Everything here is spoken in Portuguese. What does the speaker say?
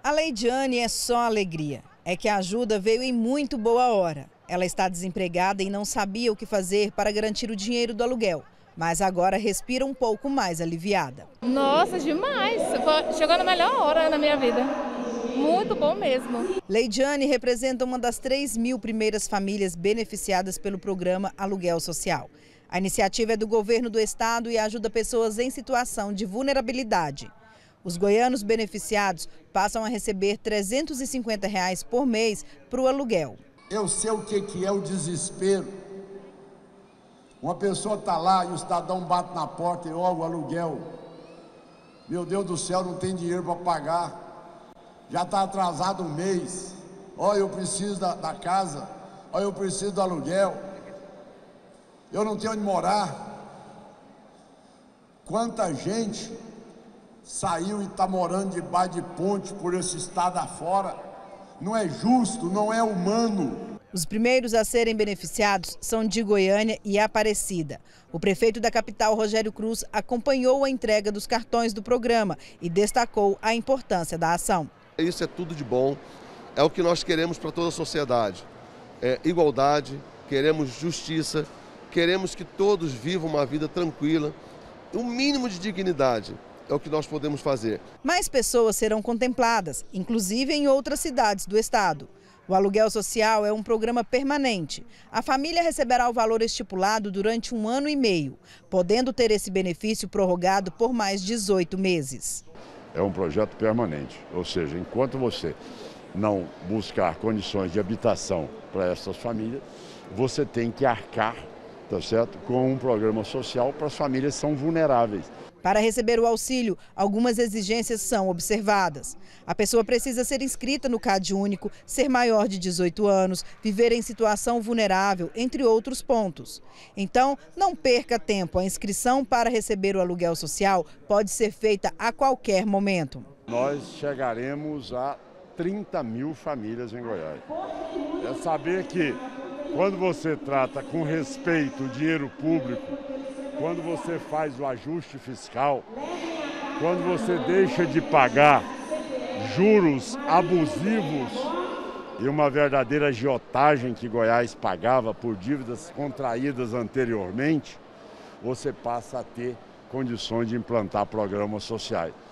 A Leidiane é só alegria. É que a ajuda veio em muito boa hora. Ela está desempregada e não sabia o que fazer para garantir o dinheiro do aluguel. Mas agora respira um pouco mais aliviada. Nossa, demais! Chegou na melhor hora na minha vida. Muito bom mesmo. Leidiane representa uma das 3.000 primeiras famílias beneficiadas pelo programa Aluguel Social. A iniciativa é do governo do estado e ajuda pessoas em situação de vulnerabilidade. Os goianos beneficiados passam a receber R$ 350 por mês para o aluguel. Eu sei o que é o desespero. Uma pessoa está lá e o Estadão bate na porta e ó, o aluguel. Meu Deus do céu, não tem dinheiro para pagar. Já está atrasado um mês. Ó, eu preciso da casa. Ó, eu preciso do aluguel. Eu não tenho onde morar. Quanta gente saiu e está morando debaixo de ponte por esse estado afora. Não é justo, não é humano. Os primeiros a serem beneficiados são de Goiânia e Aparecida. O prefeito da capital, Rogério Cruz, acompanhou a entrega dos cartões do programa e destacou a importância da ação. Isso é tudo de bom, é o que nós queremos para toda a sociedade. É igualdade, queremos justiça, queremos que todos vivam uma vida tranquila, o mínimo de dignidade. É o que nós podemos fazer. Mais pessoas serão contempladas, inclusive em outras cidades do estado. O aluguel social é um programa permanente. A família receberá o valor estipulado durante 1 ano e meio, podendo ter esse benefício prorrogado por mais 18 meses. É um projeto permanente, ou seja, enquanto você não buscar condições de habitação para essas famílias, você tem que arcar, tá certo, com um programa social para as famílias que são vulneráveis. Para receber o auxílio, algumas exigências são observadas. A pessoa precisa ser inscrita no CadÚnico, ser maior de 18 anos, viver em situação vulnerável, entre outros pontos. Então, não perca tempo. A inscrição para receber o aluguel social pode ser feita a qualquer momento. Nós chegaremos a 30.000 famílias em Goiás. É saber que quando você trata com respeito o dinheiro público, quando você faz o ajuste fiscal, quando você deixa de pagar juros abusivos e uma verdadeira agiotagem que Goiás pagava por dívidas contraídas anteriormente, você passa a ter condições de implantar programas sociais.